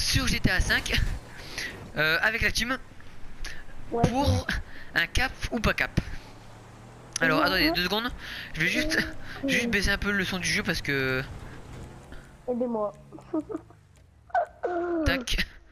sur GTA 5 avec la team Ouais, pour un cap ou pas cap. Alors attendez 2 secondes, je vais juste baisser un peu le son du jeu parce que aidez-moi. tac.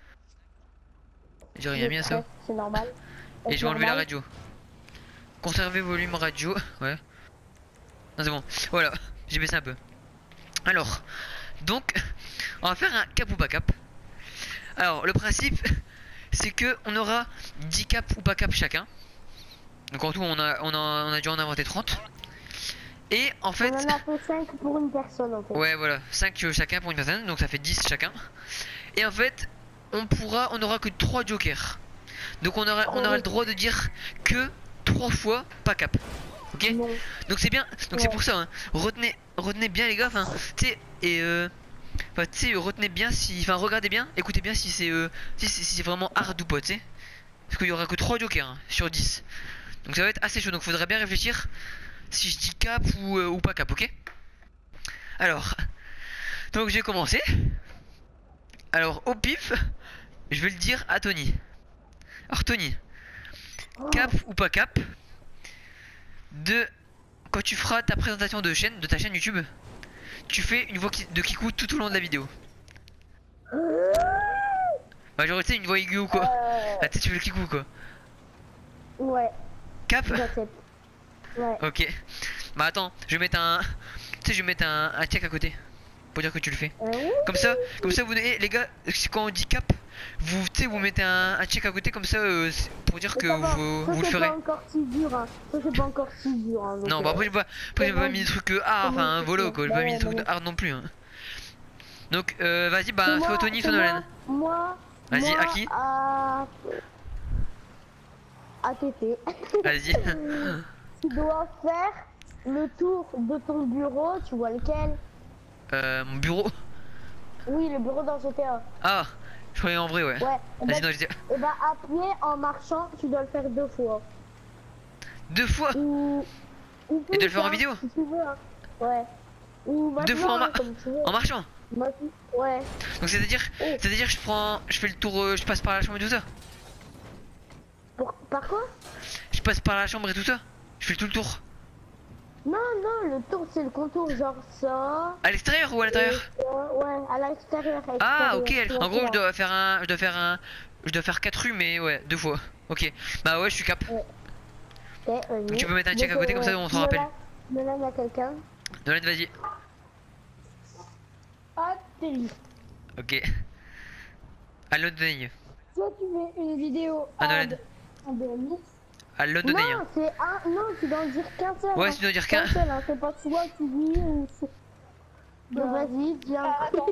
J'ai rien mis à ça. C'est normal. Et je vais enlever la radio. Conserver volume radio. Ouais. Non c'est bon. Voilà. J'ai baissé un peu. Alors. Donc. On va faire un cap ou pas cap. Alors le principe. C'est que on aura 10 caps ou pas cap chacun. Donc en tout on a dû en inventer 30. Et en fait. On en a fait 5 pour une personne en fait. Ouais voilà. 5 chacun pour une personne. Donc ça fait 10 chacun. Et en fait. On aura que 3 jokers. Donc on aura le droit de dire que 3 fois pas cap. Ok. Non. Donc c'est bien. Donc c'est pour ça. Hein. Retenez bien les gars. Enfin, tu sais retenez bien si. Enfin regardez bien. Écoutez bien si c'est vraiment hard ou pas. Tu sais. Parce qu'il y aura que 3 jokers hein, sur 10. Donc ça va être assez chaud. Donc faudrait bien réfléchir si je dis cap ou pas cap. Ok. Alors. Donc j'ai commencé. Alors au pif. Je vais le dire à Tony. Alors Tony, cap ou pas cap de quand tu feras ta présentation de ta chaîne YouTube, tu fais une voix de Kikou tout au long de la vidéo. Bah genre tu sais une voix aiguë ou quoi. Ah tu sais tu fais le Kikou quoi. Ouais. Cap. J'accepte. Ouais. Ok. Bah attends, je vais mettre un. Tu sais je vais mettre un check à côté. Pour dire que tu le fais. Comme ça vous les gars, quand on dit cap, vous mettez un check à côté comme ça pour dire que vous le ferez. C'est pas encore si dur hein. Ça c'est pas encore si dur hein, non bah après j'ai pas mis des trucs hard, enfin volo quoi, j'ai pas mis des trucs hard non plus hein. Donc vas-y bah soit Tony soit Nolan. Moi vas-y à qui? À TT. Vas-y. Tu dois faire le tour de ton bureau, tu vois lequel? Mon bureau. Oui le bureau dans GTA. Ah je croyais en vrai ouais. Ouais. Vas-y non Et bah à pied en marchant tu dois le faire 2 fois. 2 fois? Ou et de le faire en vidéo? Si tu veux hein. Ouais. Ou 2 fois en marchant? Ouais. Donc c'est-à-dire je fais le tour, je passe par la chambre et tout ça? Par quoi? Je passe par la chambre et tout ça? Je fais tout le tour? Non, le tour c'est le contour, genre ça. À l'extérieur ou à l'intérieur? Ouais, à l'extérieur. Ah ok, en gros je dois faire 4 rues mais ouais, 2 fois. Ok, bah ouais je suis cap. Ouais. Donc tu peux mettre un check à côté comme ça on s'en rappelle. Nolan a quelqu'un. Nolan vas-y. Ah t'es. Ok. Allo Donny. Toi tu fais une vidéo Ah Nolan. Non, c'est un. Non, tu dois en dire qu'un seul. Ouais, tu dois dire qu'un seul, hein. C'est pas toi qui dis ou. Donc vas-y, viens. Attends.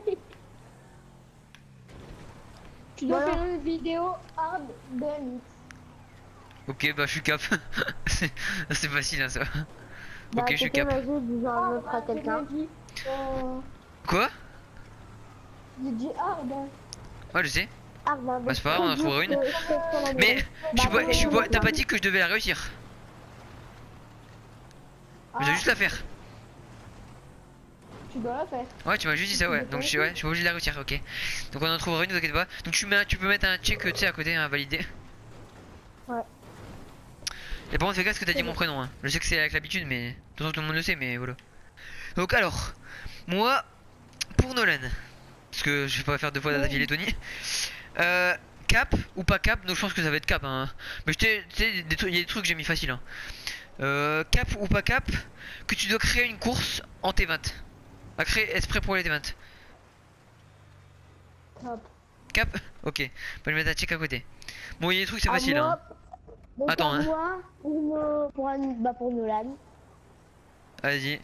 Tu dois faire une vidéo hard de. Ok, bah je suis cap. C'est facile hein, ça. Bah, ok, je suis cap. Vas-y, dis un autre à quelqu'un. Quoi? J'ai dit hard. Ouais, je sais. Bah c'est pas grave, on en trouvera une. Mais t'as pas dit que je devais la réussir. Je dois juste la faire. Tu dois la faire. Ouais, tu m'as juste dit ça, ouais. Donc je suis obligé de la réussir, ok. Donc on en trouvera une, ne t'inquiète pas. Donc tu peux mettre un check, tu sais, à côté, à valider. Ouais. Et par contre, fais gaffe que t'as dit mon prénom, hein. Je sais que c'est avec l'habitude, mais tout le monde le sait, mais voilà. Donc alors, moi, pour Nolan, parce que je vais pas faire 2 fois d'affilée Tony. Cap ou pas cap, donc je pense que ça va être cap hein. Mais tu sais, il y a des trucs que j'ai mis facile hein. Cap ou pas cap, que tu dois créer une course en T20. À créer exprès pour les T20. Cap. Ok, on va le mettre un check à côté. Bon, il y a des trucs c'est facile hein. Attends hein. Pour Nolan. Vas-y.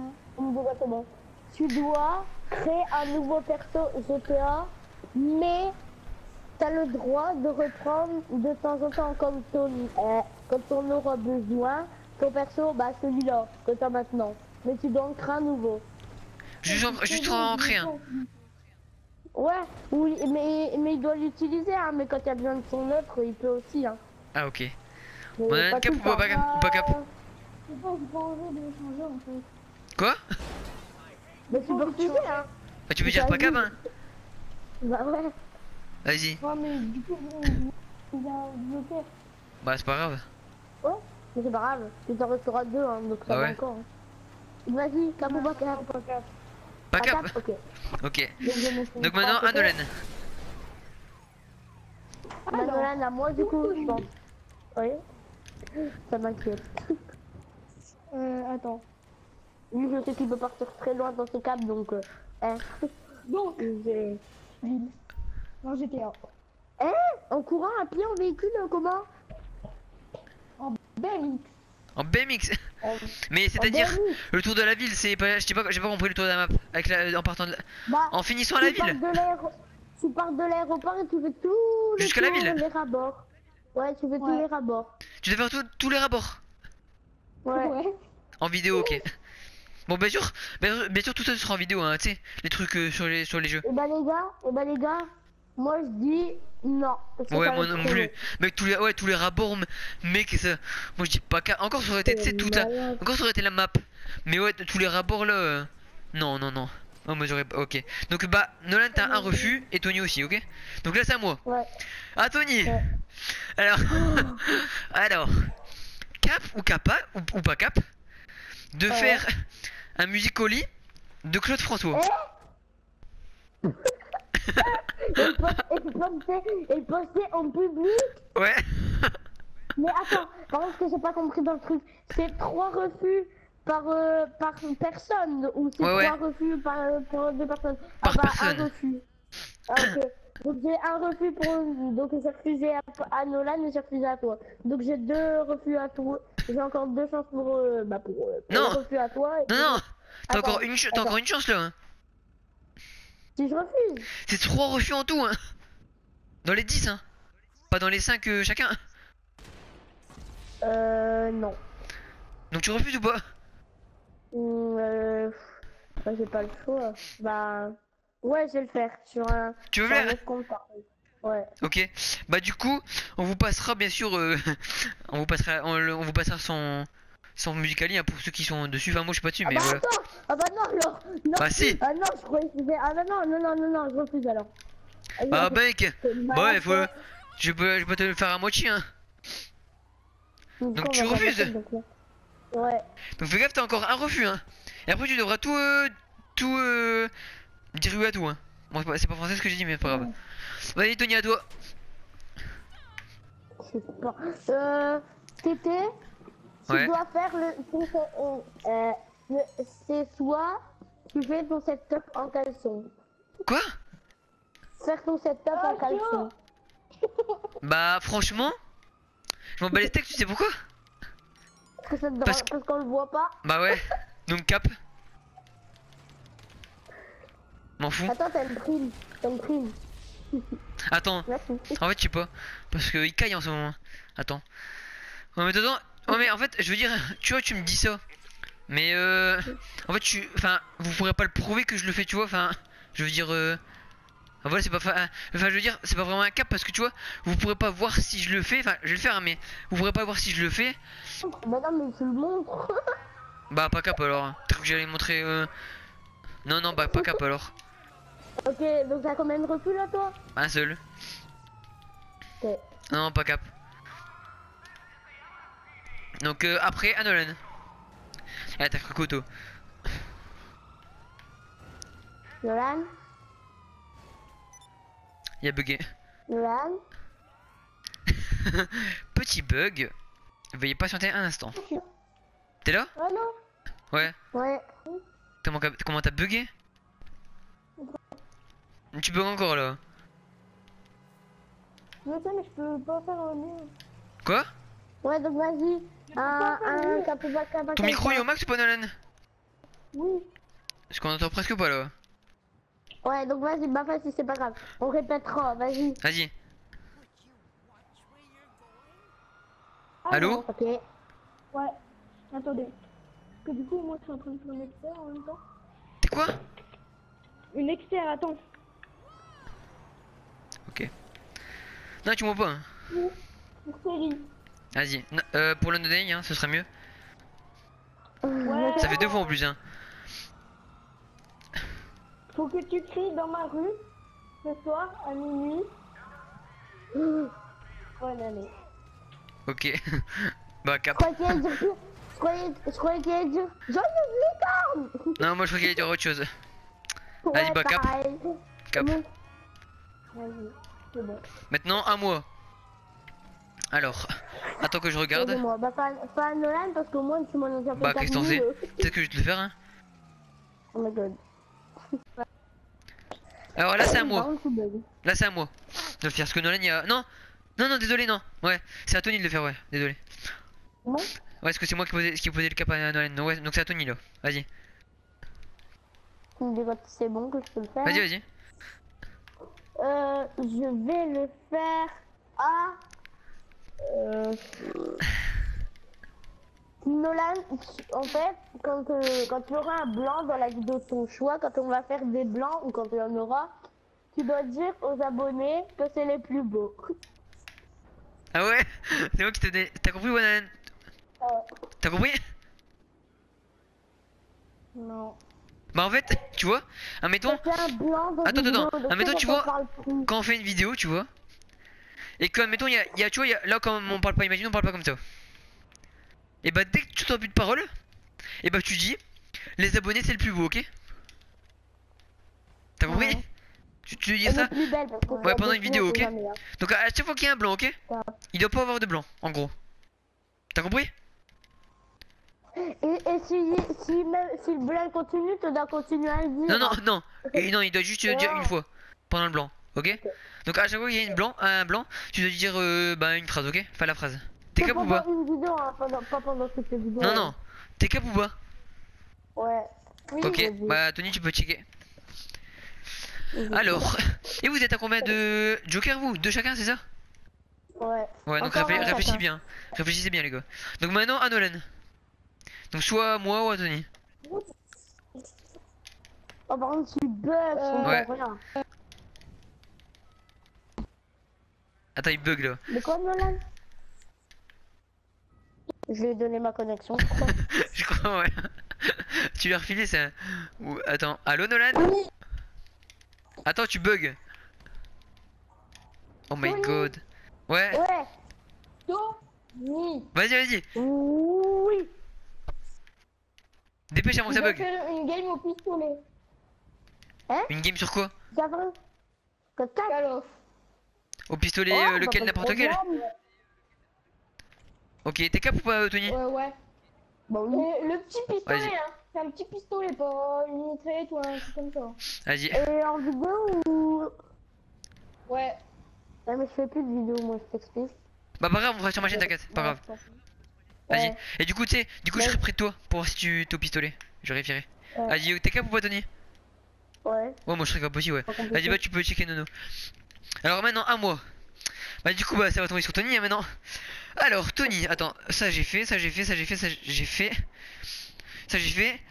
Tu dois créer un nouveau perso GTA, mais t'as le droit de reprendre de temps en temps quand on aura besoin ton perso, bah celui-là que t'as maintenant. Mais tu dois en créer un nouveau. Juste en créer un. Ouais, oui, mais il doit l'utiliser hein, mais quand il y a besoin de son autre, il peut aussi hein. Ah ok. On a un cap ou pas cap? C'est pas envie de changer en fait. Quoi? Mais tu peux refuser hein. Bah tu peux dire pas cap hein. Bah ouais. Vas-y. Ouais, mais du coup, il a bloqué. Bah c'est pas grave. Ouais, mais c'est pas grave. Tu t'en resteras deux, hein, donc ça Bah va ouais. encore. Hein. Vas-y, Capou Non, Bakar. pas cap. Pas cap. Ok. Ok. Donc, je me suis Donc trois maintenant peut-être. Anolen. Manolan à moi du coup, je pense. Oui. Ça m'inquiète. Attends. Lui, je sais qu'il peut partir très loin dans ses câbles, donc... hein. Donc, J'ai- Lille. Non, GTA. Hein? En courant, à pied, en véhicule, comment? BMX. En BMX. En, Mais en c'est-à-dire BMX. le tour de la ville, c'est pas. J'ai pas compris le tour de la map. Avec en partant de la... Bah, En finissant à la tu pars ville. de tu pars de l'aéroport et tu fais tous les Jusqu'à la tours, ville. les rabords. Ouais, tu fais tous Ouais. les rabords. Tu devais faire tous les rapports. Ouais. En vidéo, ok. Bon, bien sûr, tout ça sera en vidéo, hein, tu sais, les trucs sur les jeux. Et bah les gars, moi je dis non. Parce que Ouais, ça va moi être non trop plus. long. Mec, tous les rapports, mec, ça. Moi je dis pas qu'à. Encore ça aurait été, tu sais, toute la. malade. Encore ça aurait été la map. Mais ouais, tous les rapports là. Non, non, non. Oh, moi j'aurais. Ok. Donc, bah, Nolan, t'as un refus et Tony aussi, ok? Donc là, c'est à moi. Ouais. Ah, Tony! Ouais. Alors. Alors. Cap ou Kappa ou pas Cap de Ouais. faire un musicoli de Claude François. Et poster en public. Ouais. Mais attends, par contre, ce que j'ai pas compris dans le truc, c'est 3 refus par personne ou c'est Ouais, 3 refus pour 2 personnes. Par Ah bah personne. un refus. Ah, ok. Donc j'ai un refus donc j'ai refusé à Nolan et j'ai refusé à toi. Donc j'ai 2 refus à toi. J'ai encore 2 chances pour Non. le refus à toi. Et Non, non. T'as Attends, encore t'as encore une chance là. Hein. si je refuse. C'est 3 refus en tout, hein. Dans les 10, hein. Pas dans les 5 chacun. Non. Donc tu refuses ou pas? Bah, j'ai pas le choix. Bah, ouais, je vais le faire sur un. Tu veux sur un faire? autre compte, par contre. Ouais. Ok. Bah du coup, on vous passera bien sûr, on vous passera son musicali hein, pour ceux qui sont dessus. Enfin moi je suis pas dessus, Ah mais bah voilà. attends. Ah bah non alors. Non. Bah si. Ah non, je croyais que c'était. Ah non non non non non non, je refuse alors. Ah mec. C'est Bah ouais, faut. malade, Je peux te le faire à moitié, hein. Donc tu on va refuses. faire ça, donc, là. Ouais. Donc fais gaffe, t'as encore un refus, hein. Et après tu devras tout dire oui à tout, hein. Bon, c'est pas français ce que j'ai dit, mais c'est pas grave. Vas-y Tony, à toi. Je sais pas. Tété, tu Ouais. dois faire c'est soit tu fais ton setup en caleçon. Quoi? Faire ton setup en caleçon. Bah franchement, je m'en bats les steaks, tu sais pourquoi? Parce que ça te Parce parce qu'on le voit pas. Bah ouais, donc cap. M'en fous. Attends, t'as une prime. T'as une prime. Attends, Merci. en fait je sais pas. Parce qu'il caille en ce moment. Attends. Ouais mais dedans. Ouais mais en fait je veux dire, tu vois tu me dis ça. Mais en fait vous pourrez pas le prouver que je le fais, tu vois. Enfin, je veux dire voilà c'est pas enfin je veux dire c'est pas vraiment un cap parce que tu vois vous pourrez pas voir si je le fais. Enfin je vais le faire hein, mais vous pourrez pas voir si je le fais. Bah non, mais tu le montres. Bah pas cap alors. T'as cru que j'allais montrer Non non bah pas cap alors. Ok, donc t'as combien de refus là, toi? Un seul. Ok. Non pas cap. Donc après Anolan. Ah t'as cru Koto. Nolan? Il a bugué. Nolan? Petit bug. Veuillez patienter un instant. T'es là? Oh non? Ouais. Ouais. Comment t'as bugué? Tu bugs encore là. Je sais, mais je peux pas faire un lien. Quoi? Ouais, donc vas-y. Un capubaka. Ton micro est au max ou pas Nolan? Oui. Parce qu'on entend presque pas là. Ouais, donc vas-y, bah vas-y, c'est pas grave. On répétera, vas-y. Vas-y. Ah, Allô? non. Ok. Ouais. Attendez. Parce que du coup, moi, je suis en train de faire une externe en même temps. T'es quoi? Une externe, attends. Ok. Non tu m'en pas hein. Pour série. Vas-y. Pour le day hein, ce serait mieux. Ouais. Ça fait 2 fois en plus hein. Faut que tu cries dans ma rue ce soir à minuit. Bonne année. Ok. Bah Je cap. croyais qu'il allait dire plus. Je croyais qu'il allait dire joyeuse licorne. Non, moi je crois qu'il allait dire autre chose. Vas-y, Ouais, bah cap. pareil. Cap. Vas-y, c'est bon. Maintenant à moi. Alors, attends que je regarde. Aide-moi. Bah, pas Nolan parce qu'au moins tu m'en as déjà fait Bah qu'est-ce que t'en sais? 4000. Peut-être que je vais te le faire hein. Oh my god. Alors là c'est à Par moi. contre, tu bugs. Là c'est à moi de le faire. Parce que Nolan il y a. Non! Non, non, désolé, non. Ouais, c'est à Tony de le faire, ouais. Désolé. Bon. Ouais, parce que c'est moi qui posais le cap à Nolan. Non, ouais, donc c'est à Tony là. Vas-y. Tu me dis quand c'est bon que je peux le faire. Vas-y, vas-y. Je vais le faire à Nolan. En fait, quand tu auras un blanc dans la vidéo de ton choix, quand on va faire des blancs ou quand il y en aura, tu dois dire aux abonnés que c'est les plus beaux. Ah ouais? C'est moi qui t'ai donné. T'as compris, Nolan? T'as compris? Non. Bah en fait, tu vois, admettons, C'est un blanc dans attends, une attends, vidéo, donc admettons, ça, tu on vois, parle plus. quand on fait une vidéo, tu vois, et que, admettons, tu vois, là, quand on parle pas, imagine, on parle pas comme ça. Et bah, dès que tu t'as plus de parole, et bah, tu dis, les abonnés, c'est le plus beau, ok? T'as compris? Ouais. Tu veux dire Elle ça? est plus belle parce que Ouais, pendant une vidéo, ok? jamais, hein. Donc, à chaque fois qu'il y a un blanc, ok? Ouais. Il doit pas avoir de blanc, en gros. T'as compris? Et si le blanc continue, tu dois continuer à le dire. Non, non, non. Et non, il doit juste dire une fois pendant le blanc, ok? Donc à chaque fois qu'il y a un blanc, tu dois dire bah une phrase, ok? Enfin la phrase. T'es cap ou pas? Pendant une vidéo, hein, pas pendant toutes les vidéos. Non, non. T'es cap ou pas? Ouais. Oui, Ok, vas-y. bah Tony, tu peux checker. Vas-y. Alors, et vous êtes à combien de Joker vous? Deux chacun, c'est ça? Ouais. Ouais, donc Encore un réfléchissez chacun. bien. Réfléchissez bien les gars. Donc maintenant à Nolan. Donc soit à moi ou à Tony. Oh, par contre, tu bugs, Ouais. rien. Attends, il bug là. De quoi, Nolan? Je lui ai donné ma connexion, je crois. Je crois, ouais. Tu lui as refilé ça? Ou attends, allô Nolan? Oui. Attends, tu bugs. Oh my Tony. god. Ouais. Ouais. Tony. Vas-y, vas-y. Oui. Dépêche avant que ça bug. faire une game au pistolet. Une game sur quoi? Gavin. Call Au pistolet, lequel, n'importe quel? Ok, t'es cap ou pas, Tony? Ouais. Bah oui. Le petit pistolet, Vas-y. hein. C'est un petit pistolet, pas une mitraillette ou un truc comme ça. Vas-y. Et en vidéo ou... Ouais. Ah, mais je fais plus de vidéo, moi, je t'explique. Bah, pas grave, on fera sur ma chaîne, t'inquiète, pas grave. Vas-y. Ouais. Et du coup, tu sais, je Ouais. serai près de toi pour voir si tu t'es au pistolet. Je vérifierai. Ouais. Vas-y, t'es cap ou pas, Tony? Ouais. Ouais, moi je serai cap aussi, ouais. Pas compliqué. Vas-y, bah, tu peux checker Nono. Alors maintenant, à moi. Bah, du coup, bah, ça va tomber sur Tony, hein, maintenant. Alors, Tony, attends, ça j'ai fait, ça j'ai fait, ça j'ai fait, ça j'ai fait. Ça j'ai fait.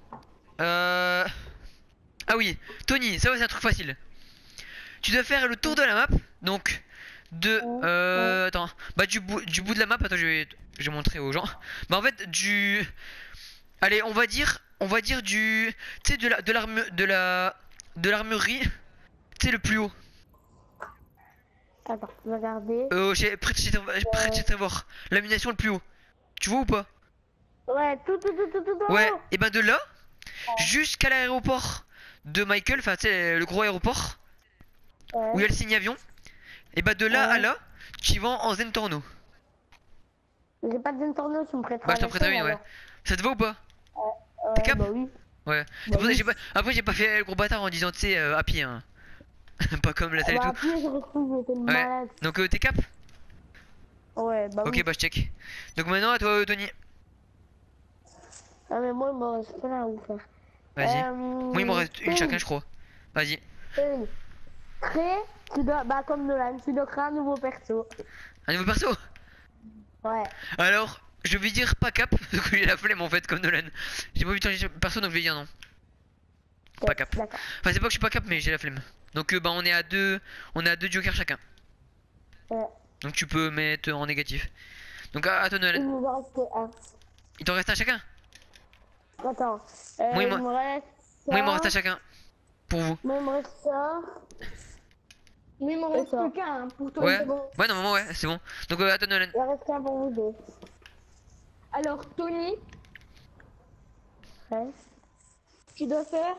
Ah oui, Tony, ça va, c'est un truc facile. Tu dois faire le tour de la map, donc de attends, bah du bout de la map, attends, je vais montrer aux gens. Bah en fait allez, on va dire du, tu sais, de l'armurerie, tu sais, le plus haut. Attends, je vais regarder. Près de chez Trevor, l'ammunition le plus haut. Tu vois ou pas? Ouais, tout en Ouais, haut. et ben de là jusqu'à l'aéroport de Michael, enfin tu sais, le gros aéroport Ouais. où il y a le signe avion. Et bah de là Ouais. à là, tu vas en Zentorno. J'ai pas de Zentorno, tu me prêteras. Bah je t'en la prêterai chaîne, une, ouais. alors. Ça te va ou pas? Ouais, T'es cap? bah oui. Ouais. Bah C'est pour ça que oui. j'ai pas... Après j'ai pas fait le gros bâtard en disant tu sais à pied hein. Pas comme la salle et Bah tout. après, je retrouve, j'étais Ouais. malade. Donc t'es cap? Ouais, bah Ok oui. bah je check. Donc maintenant à toi Tony. Ah, mais moi, il me reste plein à vous faire. Vas-y. Moi il m'en reste une chacun je crois. Vas-y. Crée, tu dois, bah comme Nolan, tu dois créer un nouveau perso. Un nouveau perso? Ouais. Alors, je vais dire pas cap, parce que j'ai la flemme en fait comme Nolan. J'ai pas envie de changer de perso donc je vais dire non. Pas cap. D'accord. Enfin c'est pas que je suis pas cap mais j'ai la flemme. Donc bah on est à deux jokers chacun. Ouais. Donc tu peux mettre en négatif. Donc à toi Il Nolan. nous en reste un. Il t'en reste un chacun? Attends. Moi, il il m'en- me reste ça. Moi il m'en reste un chacun. Pour vous. Moi, il me reste ça. Oui, il m'en C'est reste ça. plus qu'un hein, pour toi. Ouais. c'est bon. Ouais, normalement, ouais, c'est bon. Donc, attends, Nolan. Il en reste qu'un pour vous deux. Alors, Tony, Ouais. tu dois faire.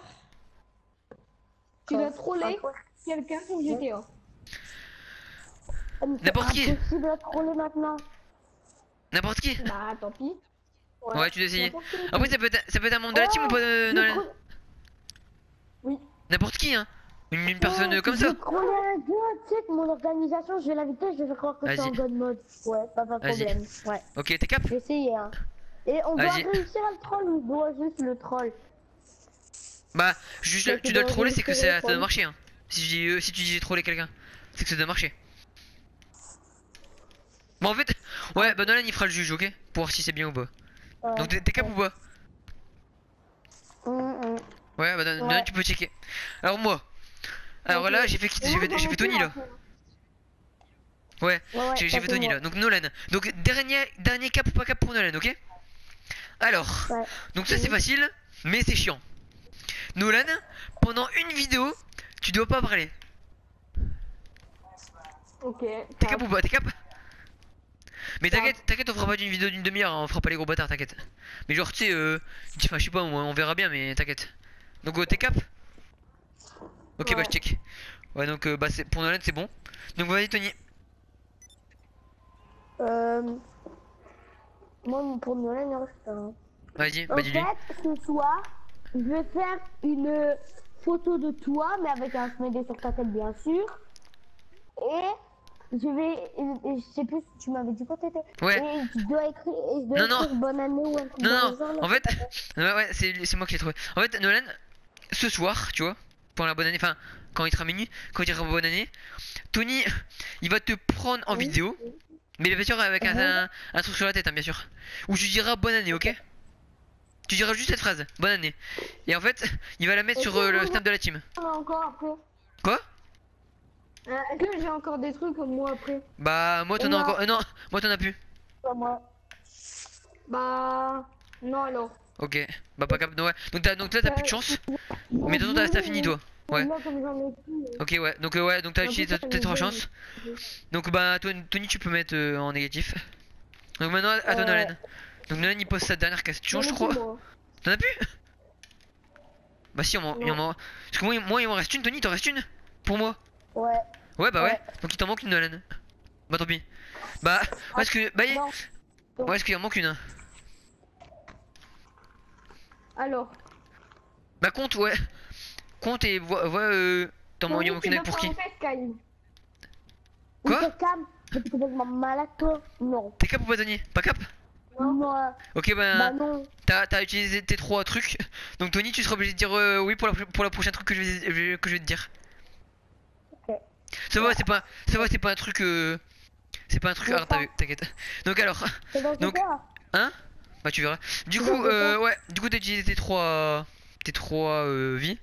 Tu dois troller Quoi quelqu'un sur GTA. Ah, mais c'est N'importe qui. impossible à troller maintenant. N'importe qui. Bah, tant pis. Ouais, tu dois essayer. N'importe qui. Après, ça peut être un membre de la team ou pas, Nolan? Oui. N'importe qui, hein. Une personne comme Je ça. vais troller un gars, tu sais que mon organisation, je vais l'inviter, je vais faire croire que c'est Vas-y. en god mode. Ouais, pas de Vas-y. problème. Ouais, Ok, t'es cap? je vais essayer, hein. Et on doit Vas-y. réussir à le troll ou on doit juste le troll? Bah, juste, Mais tu c'est dois le dans troller, une c'est que série, ça quoi. doit marcher, hein. Si tu dis j'ai trollé quelqu'un, c'est que ça doit marcher. Bon, en fait, ouais, bah Nolan il fera le juge, ok? Pour voir si c'est bien ou pas. Ouais. Donc, t'es cap ou pas? Hum. Ouais, bah Nolan, Ouais. tu peux checker. Alors, moi. Alors Ok. là, j'ai fait, Et moi, j'en j'ai ai fait plus Tony là. après. Ouais, Ouais, j'ai ça fait fait Tony moi. là. Donc, Nolan. Donc, dernier cap ou pas cap pour Nolan, ok? Alors, Ouais. donc ça c'est facile, mais c'est chiant. Nolan, pendant une vidéo, tu dois pas parler. Ok. T'es cap ou pas? T'es cap? Mais Ça. t'inquiète, on fera pas d'une vidéo d'une demi-heure, hein, on fera pas les gros bâtards, t'inquiète. Mais genre, tu sais, enfin, je sais pas, on verra bien, mais t'inquiète. Donc, t'es cap? Ok, bah Ouais. je check. Ouais, donc, bah, pour Nolan, c'est bon. Donc, vas-y, Tony. Euh... Moi, pour Nolan, il en reste un. Vas-y, En bah, dis-lui. fait, ce soir, je vais faire une photo de toi, mais avec un smiley sur ta tête, bien sûr. Et je sais plus si tu m'avais dit quoi t'étais. Ouais. Et je dois écrire, Non, non. bonne année ou un truc Non, dans non, le genre, là, en je fait, sais pas. ouais, c'est moi qui l'ai trouvé. En fait, Nolan, ce soir, tu vois, pour la bonne année, enfin, quand il sera minuit, quand il dira bonne année, Tony, il va te prendre en Oui. vidéo, mais bien sûr avec un truc sur la tête, hein, bien sûr, où tu diras bonne année, ok? Tu diras juste cette phrase, bonne année. Et en fait, il va la mettre Et sur si le vous- snap de la team. On a encore après. Quoi? Est-ce que j'ai encore des trucs comme moi après? Bah, moi t'en as Non. encore. Non, moi t'en as plus. Pas moi. Bah. Non alors. Ok, bah pas cap, ouais. Donc là t'as plus de chance, mais de toute façon t'as fini toi. Ouais. Là, comme j'en ai plus. Ok, ouais, donc t'as En utilisé plus, tes trois ça me chances. Donc bah Tony tu peux mettre en négatif. Donc maintenant à toi Nolan. Donc Nolan il pose sa dernière question je crois. T'en as plus? Bah si il en manque. Parce que moi il m'en reste une, Tony t'en restes une? Pour moi? Ouais. Ouais bah ouais. Ouais. Donc il t'en manque une Nolan. Bah tant pis. Bah ouais, est-ce que. Bah Non. ouais est-ce qu'il en manque une hein. Alors. Bah compte ouais. Compte et vois t'en manques une autre pour qui? Quoi? T'es calme. Mais t'es complètement malade, toi. Non. T'es cap ou pas Tony? Pas cap? Moi. Ok Bah non. t'as utilisé tes trois trucs. Donc Tony tu seras obligé de dire oui pour la prochaine truc que je vais te dire. Ok. Ça va c'est pas un truc c'est pas un truc Mais hard t'as pas. vu, t'inquiète. Donc alors C'est dans Donc- GTA. hein? Bah tu verras. Du C'est coup dans GTA. ouais du coup t'as utilisé tes trois vies.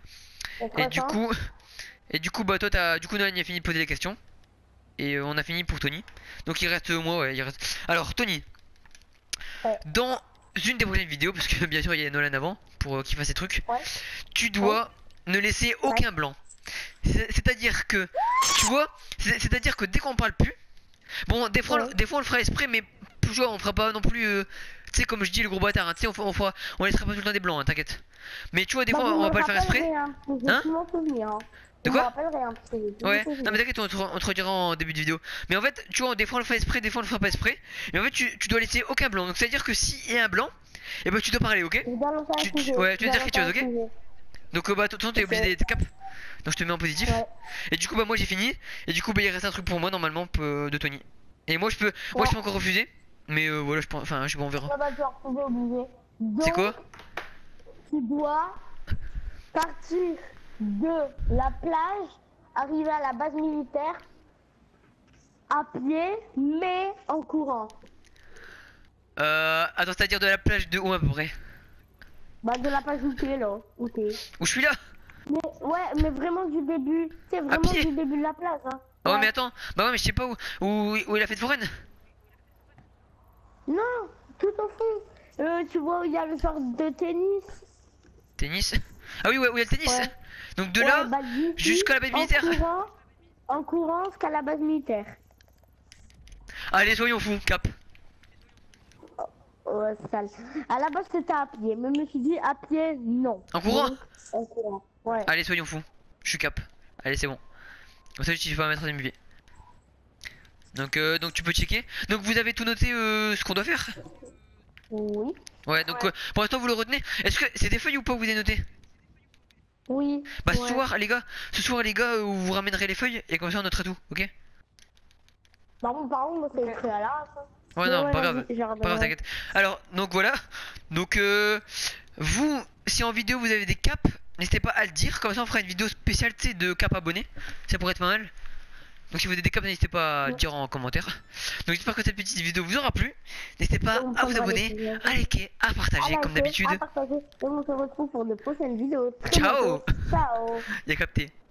Et du coup bah toi t'as du coup Nolan il a fini de poser les questions. Et on a fini pour Tony. Donc il reste moi ouais il reste. Alors Tony. Ouais. Dans une des prochaines vidéos, parce que bien sûr il y a Nolan avant pour qu'il fasse ses trucs, Ouais. tu dois ne laisser aucun blanc. C'est-à-dire que tu vois, c'est-à-dire que dès qu'on parle plus, bon des fois on le fera exprès, mais toujours on fera pas non plus tu sais comme je dis le gros bâtard, hein, tu sais on laissera pas tout le temps des blancs, hein, t'inquiète. Mais tu vois des Bah, fois vous on va me pas le faire exprès. rappellerez, hein, parce que j'ai Hein plus mon souvenir, hein. De Je quoi? me rappellerai, hein, parce que j'ai plus mon Ouais, souvenir. non mais t'inquiète, on te redira en début de vidéo. Mais en fait, tu vois, des fois on le fait exprès, des fois on le fera pas exprès. Mais en fait, tu dois laisser aucun blanc. Donc ça veut dire que s'il y a un blanc, et bah tu dois parler, ok? Je dois lancer un Tu- sujet. ouais, tu veux Je dire dois quelque chose, lancer un ok? sujet. Donc bah de toute façon t'es obligé d'être cap. Donc je te mets en positif. Ouais. Et du coup bah moi j'ai fini. Et du coup bah il reste un truc pour moi normalement de Tony. Et moi je peux encore refuser. Mais voilà je pense, enfin je sais pas on verra. Ça va devoir trouver obligé. C'est Donc, quoi? tu dois partir de la plage, arriver à la base militaire à pied, mais en courant. Attends, c'est-à-dire de la plage de où à peu près? Bah de la plage où t'es là, où t'es. Où je suis là? Mais ouais, mais vraiment du début, c'est vraiment pied. du début de la plage. Hein. Oh Ouais. mais attends, bah ouais mais je sais pas où il a fait de foraine. Non, tout au fond. Tu vois où il y a le genre de tennis. Tennis? Ah oui ouais où il y a le tennis. Ouais. Donc de Ouais, là bah, d'ici, jusqu'à la base militaire. En courant, en courant jusqu'à la base militaire. Allez, soyons fous, cap. Ouais, sale. À la base, c'était à pied, mais je me suis dit à pied, non. En courant? Donc, en courant, ouais. Allez, soyons fous. Je suis cap. Allez, c'est bon. Comme ça, je vais pas mettre des MV. Donc tu peux checker. Donc vous avez tout noté ce qu'on doit faire? Oui. Ouais, donc pour l'instant vous le retenez. Est-ce que c'est des feuilles ou pas que vous avez noté? Oui. Bah ouais. ce soir les gars, vous ramènerez les feuilles et comme ça on notera tout, ok? Par contre, moi, c'est écrit à la fin. Ouais, non, pas grave, pas grave, t'inquiète. Alors, donc voilà. Donc vous, si en vidéo vous avez des caps, n'hésitez pas à le dire. Comme ça on fera une vidéo spéciale, tu sais, de cap abonnés. Ça pourrait être pas mal. Donc si vous avez des caps, n'hésitez pas à le dire en commentaire. Donc j'espère que cette petite vidéo vous aura plu. N'hésitez pas à vous abonner, à liker, à partager comme d'habitude. À partager. Et on se retrouve pour de prochaines vidéos. Ciao. Ciao. Il a capté.